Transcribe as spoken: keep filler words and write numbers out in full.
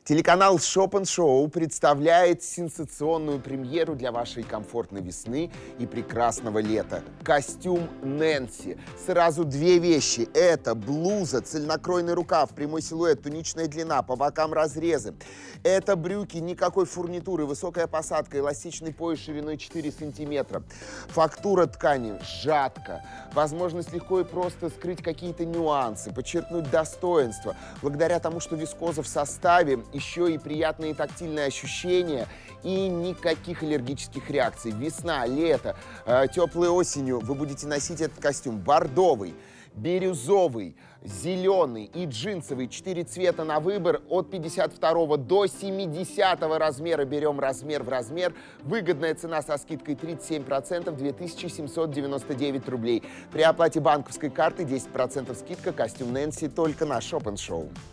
Телеканал Shop and Show представляет сенсационную премьеру для вашей комфортной весны и прекрасного лета. Костюм Нэнси. Сразу две вещи. Это блуза, цельнокройный рукав, прямой силуэт, туничная длина, по бокам разрезы. Это брюки, никакой фурнитуры, высокая посадка, эластичный пояс шириной четыре сантиметра. Фактура ткани жатка. Возможность легко и просто скрыть какие-то нюансы, подчеркнуть достоинства. Благодаря тому, что вискоза в составе, еще и приятные тактильные ощущения и никаких аллергических реакций. Весна, лето, э, теплой осенью вы будете носить этот костюм. Бордовый, бирюзовый, зеленый и джинсовый. Четыре цвета на выбор. От пятьдесят второго до семидесятого размера берем размер в размер. Выгодная цена со скидкой тридцать семь процентов, две тысячи семьсот девяносто девять рублей. При оплате банковской карты десять процентов скидка. Костюм Нэнси только на Shop and Show.